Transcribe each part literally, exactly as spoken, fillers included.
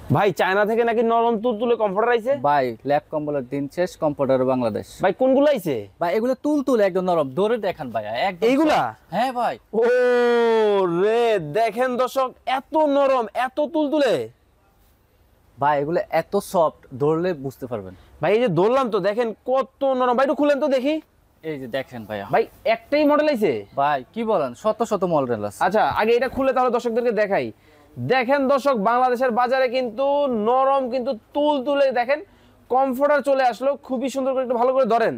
ভাই চায়না থেকে নাকি নরম তুলতুলে কমফোর্টার আইছে ভাই ল্যাব কম্বলের দিন শেষ, কম্পিউটার বাংলাদেশ। ভাই কোনগুলো আইছে ভাই এগুলো তুলতুলে একদম নরম, ধরে দেখেন ভাই একদম এইগুলা? হ্যাঁ ভাই। ও রে দেখেন দর্শক, এত নরম এত তুলতুলে ভাই এগুলো এত সফট, ধরলে বুঝতে পারবেন। ভাই এই যে ধরলাম তো, দেখেন কত নরম। ভাই একটু খুলেন তো দেখি। এই যে দেখেন ভাইয়া, ভাই একটাই মডেল আইছে? ভাই কি বলেন, শত শত মডেল আছে। আচ্ছা আগে এটা খুলে তাহলে দর্শকদেরকে দেখাই। দেখেন দর্শক, বাংলাদেশের বাজারে কিন্তু নরম কিন্তু তুল তুলে দেখেন কমফোর্টার চলে আসলো। খুবই সুন্দর করে একটু ভালো করে ধরেন।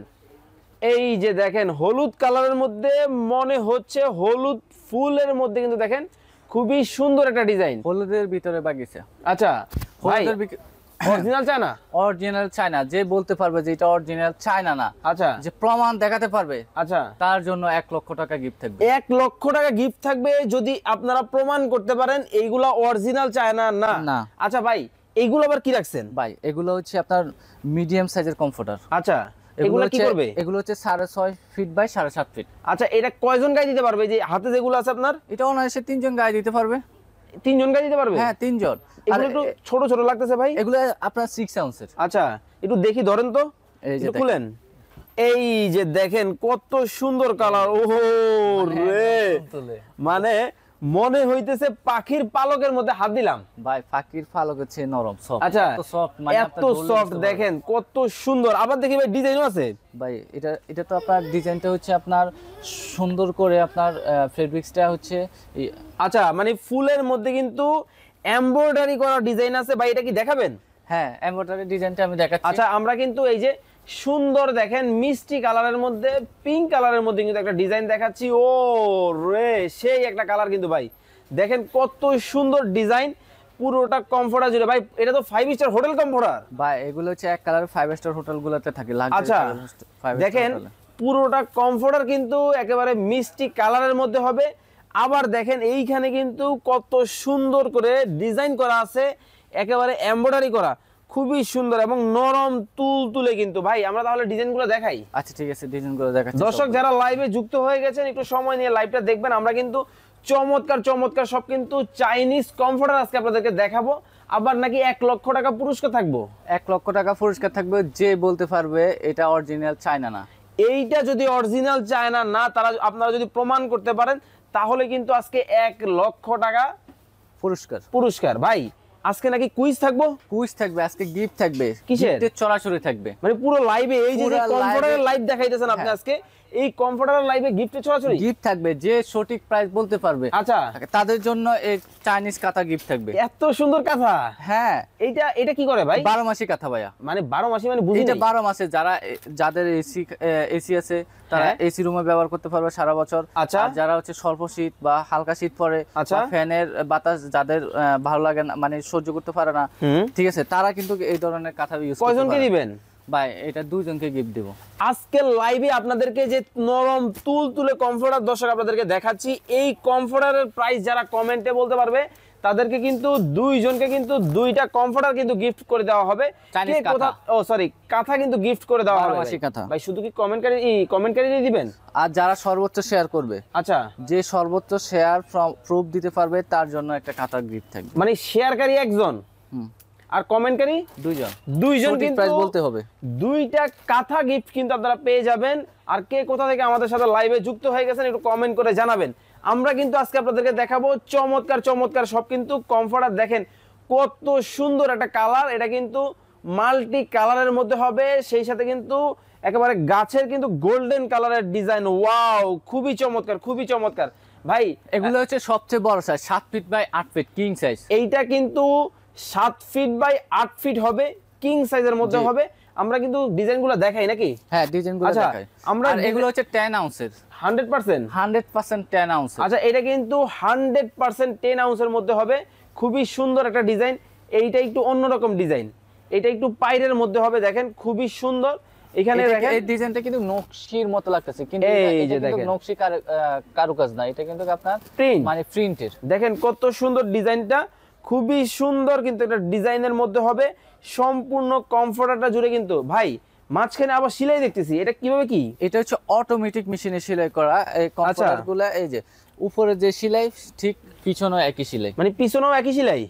এই যে দেখেন হলুদ কালারের মধ্যে, মনে হচ্ছে হলুদ ফুলের মধ্যে, কিন্তু দেখেন খুবই সুন্দর একটা ডিজাইন। হলুদের ভিতরে বাগিচা। আচ্ছা ভাই হলুদের অরিজিনাল চায়না? Original China. যে বলতে পারবে যে এটা অরিজিনাল চায়না না, আচ্ছা, যে প্রমাণ দেখাতে পারবে, আচ্ছা, তার জন্য এক লক্ষ টাকা গিফট থাকবে। এক লক্ষ টাকা গিফট থাকবে যদি আপনারা প্রমাণ করতে পারেন এইগুলা অরিজিনাল চায়না না। না। আচ্ছা ভাই এইগুলো আবার কি রাখছেন? ভাই এগুলো হচ্ছে আপনার মিডিয়াম সাইজের কমফোর্টার। আচ্ছা এগুলো কি করবে? এগুলো হচ্ছে সাড়ে ছয় ফিট বাই সাড়ে সাত ফিট। আচ্ছা এটা কয়জন গায়ে দিতে পারবে? যে হাতে যেগুলো আছে আপনার, এটা অনায়াসে তিনজন গায়ে দিতে পারবে। তিনজন গায়ে দিতে পারবে? হ্যাঁ তিনজন। এগুলো একটু ছোট ছোট লাগতেছে ভাই। এগুলো আপনার সিক্স আউন্সের। আচ্ছা একটু দেখি, ধরেন তো, এই যে খুলেন। এই যে দেখেন কত সুন্দর কালার। ওহো রে, মানে মনে হইতেছে পাখির পালকের মধ্যে হাত দিলাম। ভাই পাখির পালক হচ্ছে নরম সফট। আচ্ছা এত সফট, মানে এত সফট, দেখেন কত সুন্দর। আবার দেখি ভাই ডিজাইনও আছে। ভাই এটা এটা তো আপনার ডিজাইনটা হচ্ছে আপনার সুন্দর করে আপনার ফেব্রিক্সটা হচ্ছে। আচ্ছা মানে ফুলের মধ্যে কিন্তু এমব্রয়ডারি করা ডিজাইন আছে ভাই, এটা কি দেখাবেন? হ্যাঁ এমব্রয়ডারি ডিজাইনটা আমি দেখাচ্ছি। আচ্ছা আমরা কিন্তু এই যে সুন্দর দেখেন মিষ্টি কালারের মধ্যে, পিঙ্ক কালারের মধ্যে কিন্তু একটা ডিজাইন দেখাচ্ছি। ও রে সেই একটা কালার কিন্তু ভাই, দেখেন কত সুন্দর ডিজাইন, পুরোটা কমফোর্টার জুড়ে। ভাই এটা তো ফাইভ স্টার হোটেল কমফোর্টার। ভাই এগুলো হচ্ছে এক কালার ফাইভ স্টার হোটেলগুলোতে থাকে। আচ্ছা দেখেন পুরোটা কমফোর্টার কিন্তু একেবারে মিষ্টি কালারের মধ্যে হবে। আবার দেখেন এইখানে কিন্তু কত সুন্দর করে ডিজাইন করা আছে, একেবারে এমব্রয়ডারি করা, খুবই সুন্দর এবং নরম তুল তুলে কিন্তু। ভাই আমরা তাহলে ডিজাইনগুলো দেখাই। আচ্ছা ঠিক আছে, ডিজাইনগুলো দেখাচ্ছি। দর্শক যারা লাইভে যুক্ত হয়ে গেছেন একটু সময় নিয়ে লাইভটা দেখবেন। আমরা কিন্তু চমৎকার চমৎকার সব কিন্তু চাইনিজ কমফোর্টার আজকে আপনাদেরকে দেখাবো। আবার নাকি এক লক্ষ টাকা পুরস্কার থাকবো। এক লক্ষ টাকা পুরস্কার থাকবে যে বলতে পারবে এটা অরিজিনাল চায়না না। এইটা যদি অরিজিনাল চায়না না, তারা আপনারা যদি প্রমাণ করতে পারেন তাহলে কিন্তু আজকে এক লক্ষ টাকা পুরস্কার পুরস্কার ভাই আজকে নাকি কুইজ থাকবো। কুইজ থাকবে আজকে, গিফট থাকবে। কিসের? গিফটের চড়াচড়ি থাকবে, মানে পুরো লাইভে এই যে কমফোর্টারের লাইভ দেখাইতেছেন আপনি আজকে, এই কমফোর্টারের লাইভে গিফটের চড়াচড়ি গিফট থাকবে। যে সঠিক প্রাইস বলতে পারবে, আচ্ছা তাদের জন্য এই চাইনিজ কাঁথা গিফট থাকবে। এত সুন্দর কাঁথা। হ্যাঁ এইটা এটা কি করে ভাই? বারো মাসি কাঁথা ভাইয়া। মানে বারো মাসি মানে বুঝি এটা বারো মাসে যারা যাদের এসি এসি আছে তারা এসি রুমে ব্যবহার করতে পারবে সারা বছর। আচ্ছা যারা হচ্ছে স্বল্প শীত বা হালকা শীত পড়ে, আচ্ছা ফ্যানের বাতাস যাদের ভালো লাগে না, মানে সহ্য করতে পারে না, ঠিক আছে, তারা কিন্তু এই ধরনের কাঁথা ইউজ করতে পারে। কয়জনকে দিবেন ভাই? এটা দুইজনকে গিফট দেব। আজকে লাইভে আপনাদেরকে যে নরম তুল তুলে কমফোর্টার দর্শক আপনাদেরকে দেখাচ্ছি, এই কমফোর্টারের প্রাইস যারা কমেন্টে বলতে পারবে তাদেরকে কিন্তু দুইজনকে কিন্তু দুইটা কমফোর্টার কিন্তু গিফট করে দেওয়া হবে। চাইনিজ কাঁথা, ও সরি কাঁথা কিন্তু গিফট করে দেওয়া হবে। বারো মাসি কাঁথা ভাই শুধু কি কমেন্টকারী কমেন্টকারী দিবেন? আর যারা সর্বোচ্চ শেয়ার করবে, আচ্ছা যে সর্বোচ্চ শেয়ার প্রুফ দিতে পারবে তার জন্য একটা কাঁথা গিফট থাকবে। মানে শেয়ারকারী একজন আর কমেন্টকারী দুইজন, দুইজন কিন্তু প্রাইস বলতে হবে। দুইটা কাঁথা গিফট কিন্তু আপনারা পেয়ে যাবেন। আর কে কোথা থেকে আমাদের সাথে লাইভে যুক্ত হয়ে গেছেন একটু কমেন্ট করে জানাবেন। আমরা কিন্তু আজকে আপনাদেরকে দেখাবো চমৎকার চমৎকার সব কিন্তু কমফোর্টার। দেখেন কত সুন্দর একটা কালার, এটা কিন্তু মাল্টি কালারের মধ্যে হবে, সেই সাথে কিন্তু একেবারে গাছের কিন্তু গোল্ডেন কালারের ডিজাইন। ওয়াও খুবই চমৎকার, খুবই চমৎকার ভাই। এগুলো হচ্ছে সবচেয়ে বড় সাইজ, সাত ফিট বাই আট ফিট কিং সাইজ। এইটা কিন্তু সাত ফিট বাই আট ফিট হবে, কিং সাইজের মধ্যে হবে। আমরা কিন্তু ডিজাইনগুলো দেখাই নাকি? হ্যাঁ ডিজাইনগুলো দেখাই আমরা। এগুলো হচ্ছে দশ আউন্সের, হান্ড্রেড পার্সেন্ট হান্ড্রেড পার্সেন্ট দশ আউন্স। আচ্ছা এটা কিন্তু হান্ড্রেড পার্সেন্ট দশ আউন্সের মধ্যে হবে, খুবই সুন্দর একটা ডিজাইন। এইটা একটু অন্যরকম ডিজাইন, এটা একটু পাইরের মধ্যে হবে, দেখেন খুবই সুন্দর। এখানে দেখেন এই ডিজাইনটা কিন্তু নকশির মতো লাগতেছে, কিন্তু এই যে দেখেন নকশি কারুকাজ না, এটা কিন্তু আপনার প্রিন্ট, মানে প্রিন্টের। দেখেন কত সুন্দর ডিজাইনটা, খুবই সুন্দর কিন্তু একটা ডিজাইনের মধ্যে হবে সম্পূর্ণ কমফোর্টারটা জুড়ে কিন্তু। ভাই মাঝখানে আবার সেলাই দেখতেছি, এটা কিভাবে কি? এটা হচ্ছে অটোমেটিক মেশিনে সেলাই করা এই কমফোর্টারগুলো। এই যে উপরে যে সেলাই ঠিক পিছনেও একই সেলাই, মানে পিছনেও একই সেলাই। হ্যাঁ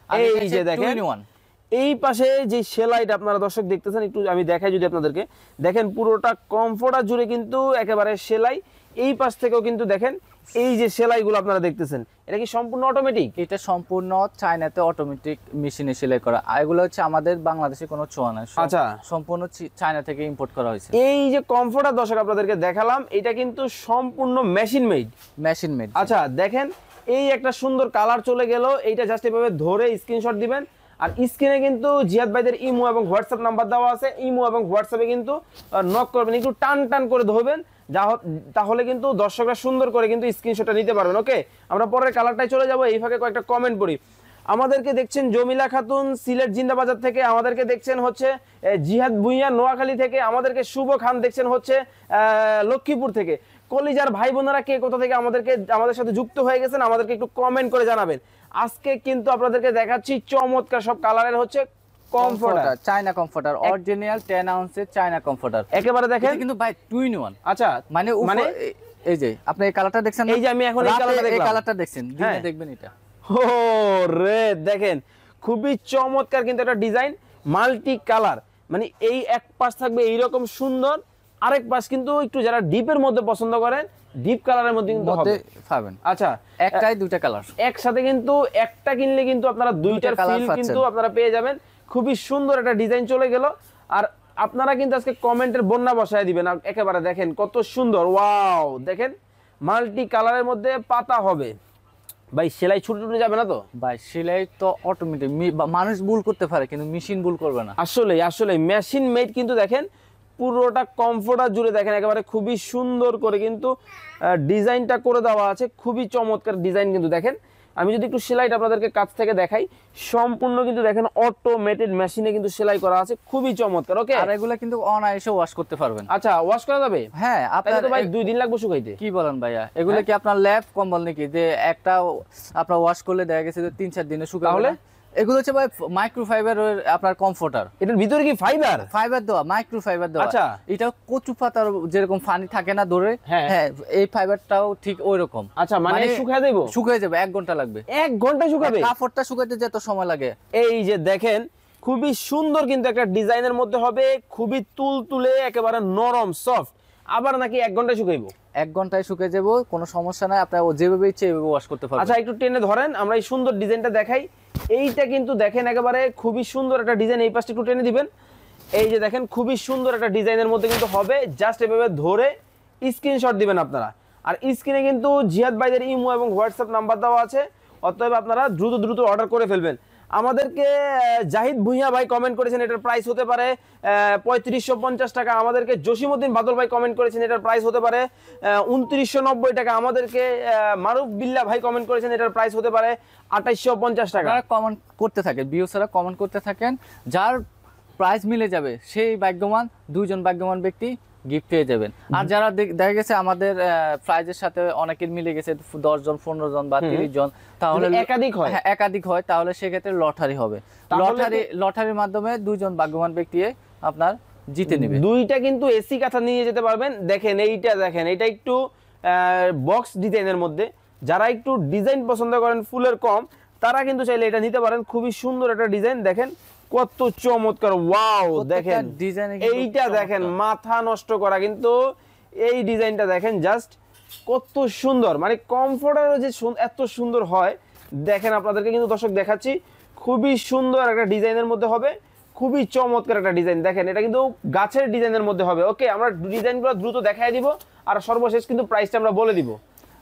এই যে দেখেন এই পাশে যে সেলাইটা আপনারা দর্শক দেখতেছেন, একটু আমি দেখাই যদি আপনাদেরকে, দেখেন পুরোটা কমফোর্টার জুড়ে কিন্তু একেবারে সেলাই। এই পাশ থেকেও কিন্তু দেখেন এই যে সেলাইগুলো আপনারা দেখতেছেন, এটা কি সম্পূর্ণ অটোমেটিক? এটা সম্পূর্ণ চায়নাতে অটোমেটিক মেশিনে সেলাই করা, আর এগুলো হচ্ছে আমাদের বাংলাদেশে কোনো ছোঁয়া নাই। আচ্ছা, সম্পূর্ণ চায়না থেকে ইম্পোর্ট করা হয়েছে। এই যে কমফোর্টার দর্শক আপনাদেরকে দেখালাম, এটা কিন্তু সম্পূর্ণ মেশিন মেড। Machine made. আচ্ছা দেখেন এই একটা সুন্দর কালার চলে গেল, এইটা জাস্ট এভাবে ধরে স্ক্রিনশট দিবেন। আর স্ক্রিনে কিন্তু জিহাদ ভাইদের ইমো এবং হোয়াটসঅ্যাপ নাম্বার দেওয়া আছে, ইমো এবং হোয়াটসঅ্যাপে কিন্তু নক করবেন, একটু টান টান করে ধরবেন, যা তাহলে কিন্তু দর্শকরা সুন্দর করে কিন্তু স্ক্রিনশটটা নিতে পারবেন। ওকে, আমরা পরের কালারটাই চলে যাব। এই ফাঁকে কয়েকটা কমেন্ট পড়ি। আমাদেরকে দেখছেন জমিলা খাতুন সিলেট জিন্দাবাজার থেকে, আমাদেরকে দেখছেন হচ্ছে জিহাদ ভুঁইয়া নোয়াখালী থেকে, আমাদেরকে শুভ খান দেখছেন হচ্ছে লক্ষ্মীপুর থেকে। কলিজার ভাই বোনেরা কে কোথা থেকে আমাদেরকে আমাদের সাথে যুক্ত হয়ে গেছেন আমাদেরকে একটু কমেন্ট করে জানাবেন। আজকে কিন্তু আপনাদেরকে দেখাচ্ছি চমৎকার সব কালারের হচ্ছে কমফোর্টার, চায়না কমফোর্টার, অরিজিনাল দশ আউন্সের চায়না কমফোর্টার। একেবারে দেখেন কিন্তু ভাই টু ইন ওয়ান। আচ্ছা মানে মানে এই যে আপনি এই কালারটা দেখছেন, এই যে আমি এখন এই কালারটা দেখলাম, এই কালারটা দেখছেন, দিনে দেখবেন এটা। ও রে দেখেন খুবই চমৎকার কিন্তু একটা ডিজাইন, মাল্টি কালার, মানে এই এক পাশ থাকবে এইরকম সুন্দর, আরেক পাশ কিন্তু একটু যারা ডিপের মধ্যে পছন্দ করেন ডিপ কালারের মধ্যে কিন্তু হবে পাবেন। আচ্ছা, একটাই দুইটা কালার একসাথে কিন্তু একটা কিনলে কিন্তু আপনারা দুইটার ফিল কিন্তু আপনারা পেয়ে যাবেন। খুবই সুন্দর একটা ডিজাইন চলে গেল। আর আপনারা কিন্তু আজকে কমেন্টের বন্যা বসায় দিবেন একেবারে। দেখেন কত সুন্দর, ওয়াও দেখেন মাল্টি কালারের মধ্যে পাতা হবে। ভাই সেলাই ছুটে ছুটে যাবে না তো? ভাই সেলাই তো অটোমেটিক, মানুষ ভুল করতে পারে কিন্তু মেশিন ভুল করবে না। আসলে আসলে মেশিন মেড কিন্তু দেখেন পুরোটা কমফোর্টার জুড়ে দেখেন একেবারে খুবই সুন্দর করে কিন্তু ডিজাইনটা করে দেওয়া আছে, খুবই চমৎকার ডিজাইন কিন্তু দেখেন। আমি যদি একটু সেলাইটা আপনাদেরকে কাছ থেকে দেখাই, সম্পূর্ণ কিন্তু দেখেন অটোমেটেড মেশিনে কিন্তু সেলাই করা আছে, খুবই চমৎকার। ওকে, আর এগুলা কিন্তু অনায়াসে ওয়াশ করতে পারবেন। আচ্ছা, ওয়াশ করা যাবে? হ্যাঁ, আপনার তো ভাই দুই দিন লাগবে শুকাইতে। কি বলেন ভাইয়া, এগুলা কি আপনার ল্যাপ কম্বল নাকি যে একটা আপনার ওয়াশ করলে দেখা গেছে যে তিন চার দিনে শুকাবে? তাহলে এগুলো হচ্ছে ভাই মাইক্রোফাইবার আপনার কমফোর্টার। এটার ভিতরে কি ফাইবার? ফাইবার দেওয়া, মাইক্রোফাইবার দেওয়া। আচ্ছা, এটা কচু পাতার যেরকম পানি থাকে না ধরে, হ্যাঁ এই ফাইবারটাও ঠিক ওই রকম। আচ্ছা, মানে শুকায় দেব? শুকায় যাবে, এক ঘন্টা লাগবে। এক ঘন্টা শুকাবে? কাপড়টা শুকাইতে যত সময় লাগে। এই যে দেখেন খুবই সুন্দর কিন্তু একটা ডিজাইনের মধ্যে হবে, খুবই তুলতুলে একেবারে নরম সফট। আবার নাকি এক ঘন্টায় শুকাইবো? এক ঘন্টায় শুকিয়ে যাবো, কোনো সমস্যা নাই, আপনি যেভাবে ইচ্ছে এভাবে ওয়াশ করতে পারবেন। আচ্ছা, একটু টেনে ধরেন, আমরা এই সুন্দর ডিজাইনটা দেখাই। এইটা কিন্তু দেখেন একেবারে খুবই সুন্দর একটা ডিজাইন, এই পাশটা একটু টেনে দিবেন। এই যে দেখেন খুবই সুন্দর একটা ডিজাইনের মধ্যে কিন্তু হবে, জাস্ট এভাবে ধরে স্ক্রিনশট দিবেন আপনারা। আর স্ক্রিনে কিন্তু জিহাদ ভাইদের ইমো এবং হোয়াটসঅ্যাপ নাম্বার দেওয়া আছে, অতএব আপনারা দ্রুত দ্রুত অর্ডার করে ফেলবেন। আমাদেরকে জাহিদ ভুঁইয়া ভাই কমেন্ট করেছেন এটার প্রাইস হতে পারে পঁয়ত্রিশশো পঞ্চাশ টাকা। আমাদেরকে জসিমউদ্দিন বাদল ভাই কমেন্ট করেছেন এটার প্রাইস হতে পারে উনত্রিশশো নব্বই টাকা। আমাদেরকে মারুফ বিল্লাহ ভাই কমেন্ট করেছেন এটার প্রাইস হতে পারে আঠাইশশো পঞ্চাশ টাকা। কমেন্ট করতে থাকেন, ভিউয়ার্সরা কমেন্ট করতে থাকেন, যার প্রাইস মিলে যাবে সেই ভাগ্যবান, দুইজন ভাগ্যবান ব্যক্তি গিফট পেয়ে যাবেন। আর যারা দেখা গেছে আমাদের প্রাইজের সাথে অনেকের মিলে গেছে দশ জন পনেরো জন বা তিরিশ জন, তাহলে একাধিক হয় একাধিক হয় তাহলে সেক্ষেত্রে লটারি হবে। লটারি লটারির মাধ্যমে দুইজন ভাগ্যবান ব্যক্তি আপনার জিতে নেবে। দুইটা কিন্তু এসি কাঁথা নিয়ে যেতে পারবেন। দেখেন এইটা, দেখেন এটা একটু বক্স ডিজাইনের মধ্যে, যারা একটু ডিজাইন পছন্দ করেন ফুলের কম, তারা কিন্তু চাইলে এটা নিতে পারেন। খুবই সুন্দর একটা ডিজাইন, দেখেন কত চমৎকার, ওয়াও দেখেন এইটা দেখেন মাথা নষ্ট করা কিন্তু এই ডিজাইনটা দেখেন জাস্ট কত সুন্দর, মানে কমফোর্টার যে এত সুন্দর হয় দেখেন। আপনাদেরকে কিন্তু দর্শক দেখাচ্ছি, খুবই সুন্দর একটা ডিজাইনের মধ্যে হবে, খুবই চমৎকার একটা ডিজাইন। দেখেন এটা কিন্তু গাছের ডিজাইনের মধ্যে হবে। ওকে, আমরা ডিজাইনগুলো দ্রুত দেখাই দিব আর সর্বশেষ কিন্তু প্রাইসটা আমরা বলে দিব।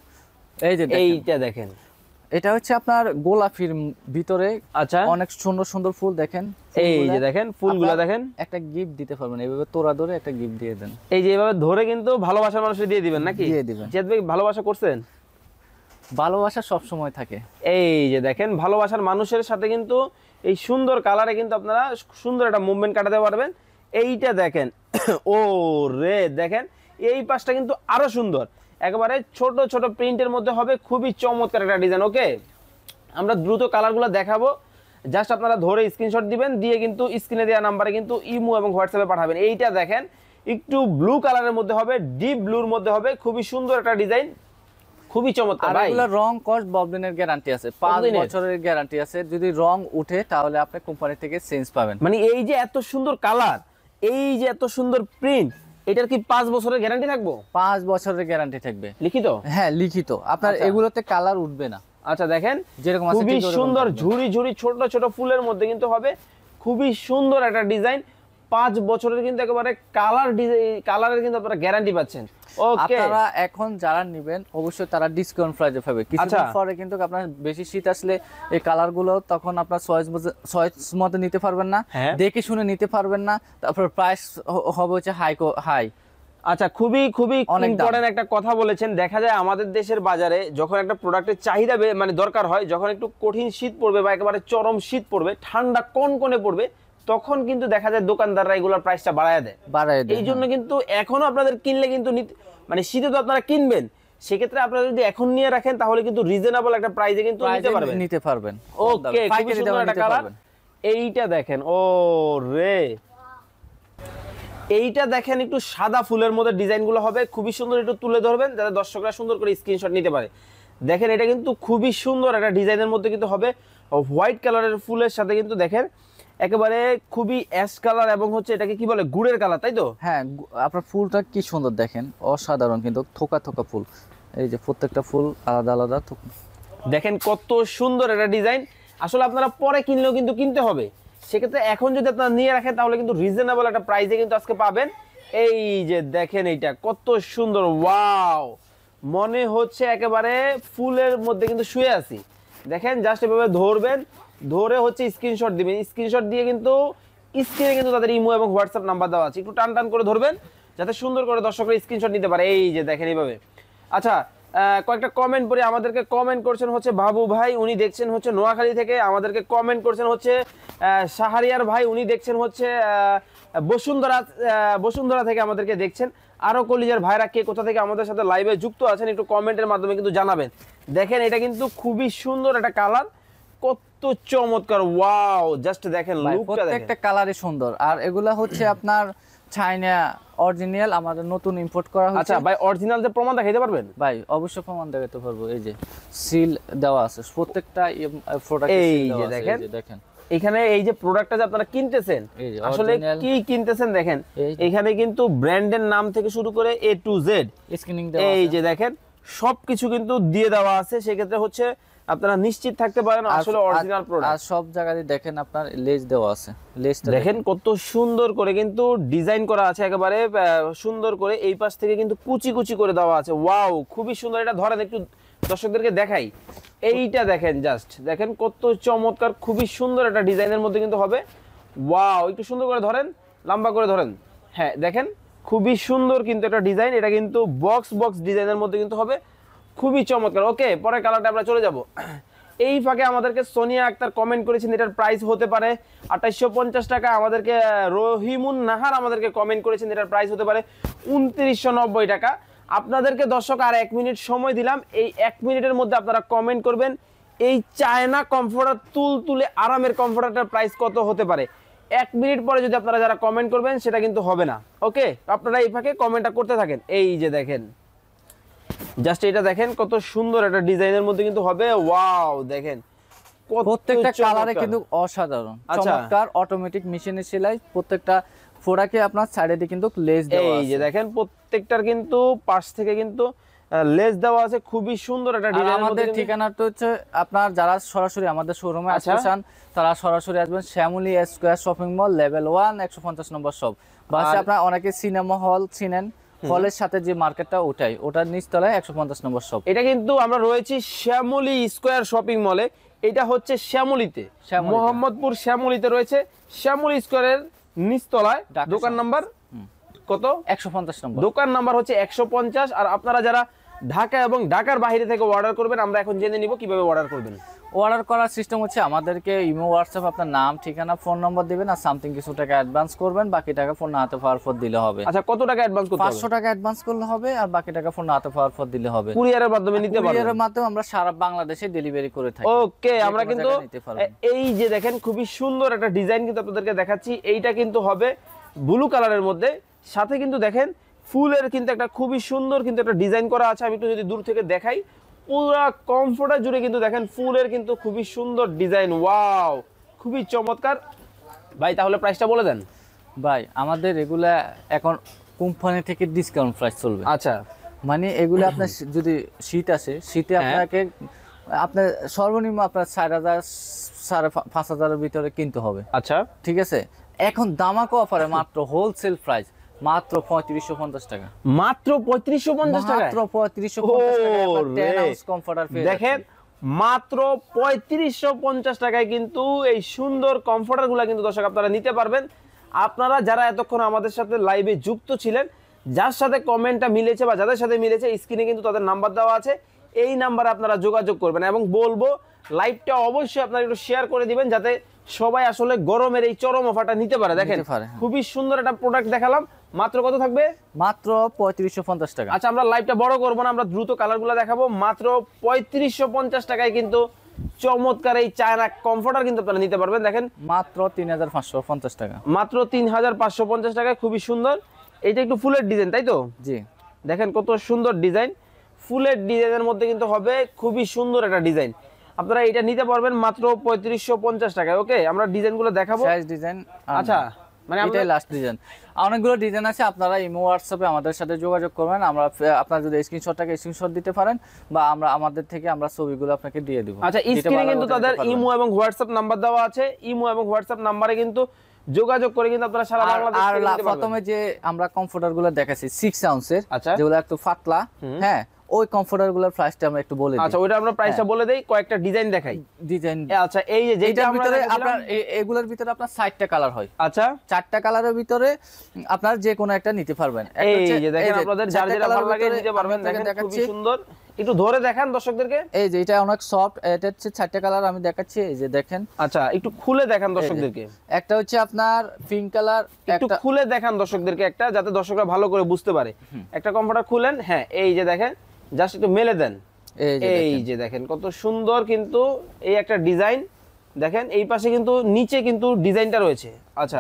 এই যে এইটা দেখেন, এটা হচ্ছে আপনার গোলাপির ভিতরে আচ্ছা অনেক সুন্দর সুন্দর ফুল দেখেন। এই যে দেখেন ফুলগুলা দেখেন, একটা গিফট দিতে পারবেন এইভাবে তোড়া ধরে একটা গিফট দিয়ে দেন। এই যে এইভাবে ধরে কিন্তু ভালোবাসার মানুষকে দিয়ে দিবেন নাকি? দিয়ে দিবেন। জিয়াদ ভাই ভালোবাসা করছেন? ভালোবাসা সব সময় থাকে। এই যে দেখেন ভালোবাসার মানুষের সাথে কিন্তু এই সুন্দর কালারে কিন্তু আপনারা সুন্দর একটা মুভমেন্ট কাটাতে পারবেন। এইটা দেখেন, ও রে দেখেন এই পাশটা কিন্তু আরো সুন্দর, একেবারে ছোট ছোট প্রিন্টের মধ্যে হবে, খুবই চমৎকার একটা ডিজাইন। ওকে, আমরা দ্রুত কালারগুলো দেখাবো, জাস্ট আপনারা ধরে স্ক্রিনশট দিবেন, দিয়ে কিন্তু স্ক্রিনে দেওয়া নাম্বারে কিন্তু ইমো এবং হোয়াটসঅ্যাপে পাঠাবেন। এইটা দেখেন একটু ব্লু কালারের মধ্যে হবে, ডিপ ব্লুর মধ্যে হবে, খুবই সুন্দর একটা ডিজাইন, খুবই চমৎকার আর ভাই। এগুলো রং কস্ট ববলিনের গ্যারান্টি আছে, পাঁচ কতদিনের? বছরের গ্যারান্টি আছে। যদি রং উঠে তাহলে আপনি কোম্পানি থেকে চেঞ্জ পাবেন। মানে এই যে এত সুন্দর কালার, এই যে এত সুন্দর প্রিন্ট, এটার কি পাঁচ বছরের গ্যারান্টি থাকবো? পাঁচ বছরের গ্যারান্টি থাকবে লিখিত? হ্যাঁ লিখিত। আপনার আচ্ছা। এগুলোতে কালার উঠবে না। আচ্ছা দেখেন যেরকম আছে খুবই ঠিক ওরকম সুন্দর থাকবে। ঝুড়ি ঝুড়ি ছোট ছোট ফুলের মধ্যে কিন্তু হবে, খুবই সুন্দর একটা ডিজাইন। পাঁচ বছরের কিন্তু একেবারে কালার কালারের কিন্তু আপনারা গ্যারান্টি পাচ্ছেন। ওকে, আপনারা এখন যারা নেবেন অবশ্যই তারা ডিসকাউন্ট প্রাইসে পাবে। কিছুদিন আচ্ছা। পরে কিন্তু আপনার বেশি শীত আসলে এই কালার গুলো তখন আপনার চয়েস চয়েস মতো নিতে পারবেন না, হ্যাঁ। দেখে শুনে নিতে পারবেন না। তারপর প্রাইস হবে হচ্ছে হাই হাই। আচ্ছা খুবই খুবই অনেক দাম। ইম্পর্টেন্ট একটা কথা বলেছেন। দেখা যায় আমাদের দেশের বাজারে যখন একটা প্রোডাক্টের চাহিদা বে- মানে দরকার হয়, যখন একটু কঠিন শীত পড়বে বা একেবারে চরম শীত পড়বে, ঠান্ডা কনকনে পড়বে, তখন কিন্তু দেখা যায় দোকানদাররা এগুলোর প্রাইসটা বাড়ায় দেয়। বাড়ায় দেয়, এই জন্য কিন্তু এখনো আপনাদের কিনলে কিন্তু নিতে- মানে শীতে তো আপনারা কিনবেন, সেক্ষেত্রে আপনারা যদি এখন নিয়ে রাখেন তাহলে কিন্তু রিজনেবল একটা প্রাইসে কিন্তু নিতে প্রাইসে পারবেন। নিতে পারবেন। ওকে, খুবই পাইকারি সুন্দর দামে একটা নিতে কালার। পারবেন। এইটা দেখেন, ও রে, এইটা দেখেন একটু সাদা ফুলের মধ্যে ডিজাইনগুলো হবে, খুবই সুন্দর। একটু তুলে ধরবেন যাতে দর্শকরা সুন্দর করে স্ক্রিনশট নিতে পারে। দেখেন এটা কিন্তু খুবই সুন্দর একটা ডিজাইনের মধ্যে কিন্তু হবে, হোয়াইট কালারের ফুলের সাথে কিন্তু দেখেন একেবারে খুবই অ্যাশ কালার এবং হচ্ছে এটাকে কি বলে, গুড়ের কালার, তাই তো? হ্যাঁ, গু- আপনার ফুলটা কি সুন্দর দেখেন, অসাধারণ কিন্তু থোকা থোকা ফুল। এই যে প্রত্যেকটা ফুল আলাদা আলাদা থোকা। দেখেন কত সুন্দর একটা ডিজাইন। আসলে আপনারা পরে কিনলেও কিন্তু কিনতে হবে, সেক্ষেত্রে এখন যদি আপনারা নিয়ে রাখেন তাহলে কিন্তু রিজনেবল একটা প্রাইসে কিন্তু আজকে পাবেন। এই যে দেখেন এইটা কত সুন্দর, ওয়াও, মনে হচ্ছে একেবারে ফুলের মধ্যে কিন্তু শুয়ে আছি। দেখেন জাস্ট এভাবে ধরবেন, ধরে হচ্ছে স্ক্রিনশট দিবেন, স্ক্রিনশট দিয়ে কিন্তু স্ক্রিনে কিন্তু তাদের ইমো এবং হোয়াটসঅ্যাপ নাম্বার দেওয়া আছে, একটু টান টান করে ধরবেন যাতে সুন্দর করে দর্শকরা স্ক্রিনশট নিতে পারে। এই যে দেখেন এইভাবে। আচ্ছা আহ, কয়েকটা কমেন্ট পড়ে, আমাদেরকে কমেন্ট করছেন হচ্ছে বাবু ভাই, উনি দেখছেন হচ্ছে নোয়াখালী থেকে। আমাদেরকে কমেন্ট করছেন হচ্ছে আহ, শাহরিয়ার ভাই, উনি দেখছেন হচ্ছে আহ, বসুন্ধরা আহ, বসুন্ধরা থেকে আমাদেরকে দেখছেন। আরো কলিজার ভাইরা কে কোথা থেকে আমাদের সাথে লাইভে যুক্ত আছেন একটু কমেন্টের মাধ্যমে কিন্তু জানাবেন। দেখেন এটা কিন্তু খুবই সুন্দর একটা কালার, কত চমৎকার, ওয়াও, জাস্ট দেখেন ভাই, লুকটা দেখেন। প্রত্যেকটা কালারই সুন্দর। আর এগুলা হচ্ছে আপনার চাইনা অরিজিনাল, আমাদের নতুন ইম্পোর্ট করা হয়েছে। আচ্ছা ভাই, অরিজিনাল যে প্রমাণ দেখাইতে পারবেন? ভাই অবশ্যই প্রমাণ দেখাতে পারবো। এই যে সিল দেওয়া আছে প্রত্যেকটা প্রোডাক্ট। এই যে দেখেন, দেখেন এখানে এই যে প্রোডাক্টটা যে আপনারা কিনতেছেন, এই যে আসলে original। কি কিনতেছেন দেখেন, এই যে। এখানে কিন্তু ব্র্যান্ডের নাম থেকে শুরু করে এ টু জেড, স্ক্রিনিং দেওয়া এই আছে। যে দেখেন সবকিছু কিন্তু দিয়ে দেওয়া আছে। সেক্ষেত্রে হচ্ছে আপনারা নিশ্চিত থাকতে পারেন আর- আসলে আর- অরিজিনাল আর প্রোডাক্ট। সব জায়গায় দেখেন আপনার লেজ দেওয়া আছে। লেজটা দেখেন কত সুন্দর করে কিন্তু ডিজাইন করা আছে, একেবারে আহ, সুন্দর করে এই পাশ থেকে কিন্তু কুচি কুচি করে দেওয়া আছে। ওয়াও, খুবই সুন্দর। এটা ধরেন একটু দর্শকদেরকে দেখাই, এইটা দেখেন, জাস্ট দেখেন কত চমৎকার, খুবই সুন্দর একটা ডিজাইনের মধ্যে কিন্তু হবে। ওয়াও, একটু সুন্দর করে ধরেন, লম্বা করে ধরেন। হ্যাঁ দেখেন খুবই সুন্দর কিন্তু একটা ডিজাইন, এটা কিন্তু বক্স বক্স ডিজাইনের মধ্যে কিন্তু হবে, খুবই চমৎকার। ওকে, পরের কালারটা আমরা চলে যাব। এই ফাঁকে আমাদেরকে সোনিয়া আক্তার কমেন্ট করেছেন, এটার প্রাইস হতে পারে আঠাইশশো পঞ্চাশ টাকা। আমাদেরকে আহ, রহিমুন নাহার আমাদেরকে কমেন্ট করেছেন, এটার প্রাইস হতে পারে উনত্রিশশো নব্বই টাকা। আপনাদেরকে দর্শক আর এক মিনিট সময় দিলাম, এই এক মিনিটের মধ্যে আপনারা কমেন্ট করবেন এই চায়না কমফোর্টার তুল তুলে আরামের কমফোর্টারটার প্রাইস কত হতে পারে। এক মিনিট পরে যদি আপনারা যারা কমেন্ট করবেন সেটা কিন্তু হবে না। ওকে, আপনারা এই ফাঁকে কমেন্টটা করতে থাকেন। এই যে দেখেন, জাস্ট এটা দেখেন কত সুন্দর একটা ডিজাইনের মধ্যে কিন্তু হবে। ওয়াও, দেখেন কত প্রত্যেকটা কালারে চমৎকার। কিন্তু অসাধারণ আচ্ছা। চমৎকার। অটোমেটিক মেশিনের সেলাই, প্রত্যেকটা ফোড়াকে আপনার সাইডে দিয়ে কিন্তু লেজ দেওয়া এই যে আছে। দেখেন প্রত্যেকটার কিন্তু পাশ থেকে কিন্তু লেস দেওয়া আছে, খুবই সুন্দর একটা আর ডিজাইনের মধ্যে আমাদের কিন্তু- ঠিকানাটা হচ্ছে আপনার যারা সরাসরি আমাদের শোরুমে আচ্ছা। আসতে চান তারা সরাসরি আসবেন Shyamoli square shopping mall level one একশো পঞ্চাশ নম্বর শপ। বাসে আর- আপনার অনেকে সিনেমা হল চিনেন, হলের সাথে যে মার্কেটটা ওটাই, ওটার নিচতলায় একশো পঞ্চাশ নম্বর শপ। এটা কিন্তু আমরা রয়েছি শ্যামলী স্কয়ার শপিং মলে, এটা হচ্ছে শ্যামলীতে, শ্যামলীতে। মোহাম্মদপুর শ্যামলীতে রয়েছে, শ্যামলী স্কয়ারের নিচতলায়। ঢাকা দোকান শহর। নাম্বার কত? একশো পঞ্চাশ নম্বর। দোকান নাম্বার হচ্ছে একশো পঞ্চাশ। আর আপনারা যারা ঢাকা এবং ঢাকার বাইরে থেকে অর্ডার করবেন, আমরা এখন জেনে নিব কিভাবে অর্ডার করবেন। অর্ডার করার সিস্টেম হচ্ছে আমাদেরকে ইমো হোয়াটসঅ্যাপ আপনার নাম ঠিকানা ফোন নম্বর দিবেন আর সামথিং কিছু টাকা অ্যাডভান্স করবেন, বাকি টাকা ফোন হাতে পাওয়ার পর দিলে হবে। আচ্ছা, কত টাকা অ্যাডভান্স করতে পাঁচশো হবে? টাকা অ্যাডভান্স করলে হবে আর বাকি টাকা ফোন হাতে পাওয়ার পর দিলে হবে। কুরিয়ারের মাধ্যমে নিতে পারবেন। কুরিয়ারের মাধ্যমে আমরা সারা বাংলাদেশে ডেলিভারি করে থাকি। ওকে, যে আমরা কোনো কিন্তু জায়গায় নিতে পারবেন। এ- এই যে দেখেন খুবই সুন্দর একটা ডিজাইন কিন্তু আপনাদেরকে দেখাচ্ছি। এইটা কিন্তু হবে ব্লু কালারের মধ্যে, সাথে কিন্তু দেখেন ফুলের কিন্তু একটা খুবই সুন্দর কিন্তু একটা ডিজাইন করা আছে। আমি একটু যদি দূর থেকে দেখাই, পুরা কমফোর্টার জুড়ে কিন্তু দেখেন ফুলের কিন্তু খুবই সুন্দর ডিজাইন, ওয়াও খুবই চমৎকার। ভাই তাহলে প্রাইসটা বলে দেন। ভাই আমাদের এগুলা এখন কোম্পানি থেকে ডিসকাউন্ট প্রাইস চলবে। আচ্ছা, মানে এগুলো আপনার যদি শীত আসে, শীতে আপনাকে আপনার সর্বনিম্ন আপনার চার হাজার সাড়ে পাঁচ হাজারের ভিতরে কিনতে হবে। আচ্ছা ঠিক আছে, এখন দামাকো অফারে মাত্র হোলসেল প্রাইস মাত্র পঁয়ত্রিশশো পঞ্চাশ টাকা। মাত্র পঁয়ত্রিশশো পঞ্চাশ টাকা, মাত্র পঁয়ত্রিশশো পঞ্চাশ টাকা টেন হাউস কমফর্টার পেয়ে দেখেন মাত্র পঁয়ত্রিশশো পঞ্চাশ টাকায় কিন্তু এই সুন্দর কমফোর্টার গুলা কিন্তু দর্শক আপনারা নিতে পারবেন। আপনারা যারা এতক্ষণ আমাদের সাথে লাইভে যুক্ত ছিলেন, যার সাথে কমেন্টটা মিলেছে বা যাদের সাথে মিলেছে, স্ক্রিনে কিন্তু তাদের নাম্বার দেওয়া আছে, এই নাম্বারে আপনারা যোগাযোগ করবেন। এবং বলবো লাইভটা অবশ্যই আপনারা একটু শেয়ার করে দিবেন যাতে সবাই আসলে গরমের এই চরম অফারটা নিতে পারে। দেখেন খুবই সুন্দর একটা প্রোডাক্ট দেখালাম, মাত্র কত থাকবে? মাত্র পঁয়ত্রিশশো পঞ্চাশ টাকা। আচ্ছা আমরা লাইভটা বড় করবো না, আমরা দ্রুত কালারগুলো দেখাবো। মাত্র পঁয়ত্রিশশো পঞ্চাশ টাকায় কিন্তু চমৎকার এই চায়না কমফোর্টার কিন্তু আপনারা নিতে পারবেন। দেখেন মাত্র তিন হাজার পাঁচশো পঞ্চাশ টাকা, মাত্র তিন হাজার পাঁচশো পঞ্চাশ টাকায় খুবই সুন্দর। এইটা একটু ফুলের ডিজাইন, তাই তো? জি, দেখেন কত সুন্দর ডিজাইন, ফুলের ডিজাইনের মধ্যে কিন্তু হবে খুবই সুন্দর একটা ডিজাইন। আপনারা এটা নিতে পারবেন মাত্র পঁয়ত্রিশশো পঞ্চাশ টাকায়। ওকে, আমরা ডিজাইনগুলো দেখাবো। সাইজ ডিজাইন, আচ্ছা মানে এটাই লাস্ট ডিজাইন। অনেকগুলো ডিজাইন আছে, আপনারা ইমো হোয়াটসঅ্যাপে আমাদের সাথে যোগাযোগ করবেন। আমরা আপনারা যদি স্ক্রিনশটটাকে স্ক্রিনশট দিতে পারেন বা আমরা আমাদের থেকে আমরা ছবিগুলো আপনাকে দিয়ে দেব। আচ্ছা, স্ক্রিনে কিন্তু তাদের ইমো এবং হোয়াটসঅ্যাপ নাম্বার দেওয়া আছে। ইমো এবং হোয়াটসঅ্যাপ নাম্বারে কিন্তু যোগাযোগ করে কিন্তু আপনারা সারা বাংলাদেশ থেকে নিতে পারবেন। প্রথমে যে আমরা কমফোর্টারগুলো দেখাচ্ছি ছয় আউন্সের, আচ্ছা যেগুলো একটু পাতলা, হ্যাঁ ওই কমফোর্টারগুলোর প্রাইসটা আমরা একটু বলে দিই। আচ্ছা ওইটা আমরা প্রাইসটা বলে দেই, কয়েকটা ডিজাইন দেখাই। ডিজাইন, আচ্ছা এই যে যেটার ভিতরে আপনার এগুলোর ভিতরে আপনার চারটা কালার হয়। আচ্ছা চারটা কালারের ভিতরে আপনার যে কোনো একটা নিতে পারবেন। এই যে দেখেন আপনাদের যার যেটা ভালো লাগে নিতে পারবেন। দেখেন খুবই সুন্দর, একটু ধরে দেখান দর্শকদেরকে। এই যে এটা অনেক সফট, এটা হচ্ছে চারটা কালার আমি দেখাচ্ছি, এই যে দেখেন। আচ্ছা একটু খুলে দেখান দর্শকদেরকে। একটা হচ্ছে আপনার পিঙ্ক কালার, একটু খুলে দেখান দর্শকদেরকে একটা, যাতে দর্শকরা ভালো করে বুঝতে পারে। একটা কমফোর্টার খুলেন, হ্যাঁ এই যে দেখেন, জাস্ট একটু মেলে দেন। এই যে দেখেন কত সুন্দর কিন্তু এই একটা ডিজাইন। দেখেন এই পাশে কিন্তু নিচে কিন্তু ডিজাইনটা রয়েছে। আচ্ছা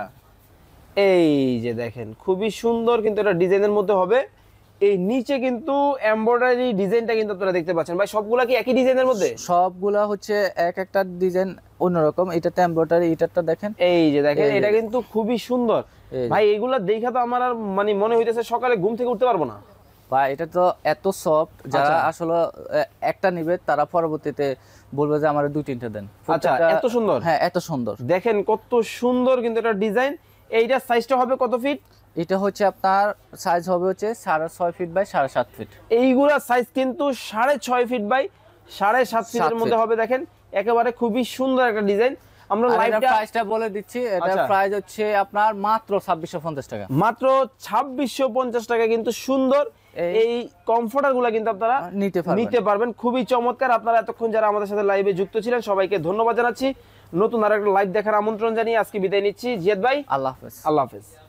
এই যে দেখেন খুবই সুন্দর কিন্তু এটা ডিজাইনের মধ্যে হবে। এই নিচে কিন্তু এমব্রয়ডারি ডিজাইনটা কিন্তু আপনারা দেখতে পাচ্ছেন। ভাই সবগুলা কি একই ডিজাইনের মধ্যে? সবগুলা হচ্ছে এক একটা ডিজাইন অন্যরকম। এটাতে এমব্রয়ডারি, এটাটা দেখেন, এই যে দেখেন এটা কিন্তু খুবই সুন্দর। ভাই এগুলা দেখা তো আমার আর মানে মনে হইতেছে সকালে ঘুম থেকে উঠতে পারবো না। বা এটা তো এত সফট, যারা আসলে একটা নিবে তারা পরবর্তীতে বলবে যে আমার দুই তিনটা দেন। আচ্ছা এত সুন্দর, হ্যাঁ এত সুন্দর। দেখেন কত সুন্দর কিন্তু এটা ডিজাইন। এইটার সাইজটা হবে কত ফিট? এটা হচ্ছে আপনার সাইজ হবে হচ্ছে সাড়ে ছয় ফিট বাই সাড়ে সাত ফিট। এইগুলা সাইজ কিন্তু সাড়ে ছয় ফিট বাই সাড়ে সাত ফিটের মধ্যে হবে। দেখেন একেবারে খুবই সুন্দর একটা ডিজাইন। আমরা লাইভটা প্রাইসটা বলে দিচ্ছি, এটা প্রাইস হচ্ছে আপনার মাত্র ছাব্বিশশো পঞ্চাশ টাকা। মাত্র ছাব্বিশশো পঞ্চাশ টাকা কিন্তু সুন্দর এই কমফোর্টারগুলো কিন্তু আপনারা নিতে পারবেন নিতে পারবেন খুবই চমৎকার। আপনারা এতক্ষণ যারা আমাদের সাথে লাইভে যুক্ত ছিলেন সবাইকে ধন্যবাদ জানাচ্ছি। নতুন আরেকটা লাইভ দেখার আমন্ত্রণ জানিয়ে আজকে বিদায় নিচ্ছি। জিয়াদ ভাই, আল্লাহ হাফেজ। আল্লাহ হাফেজ।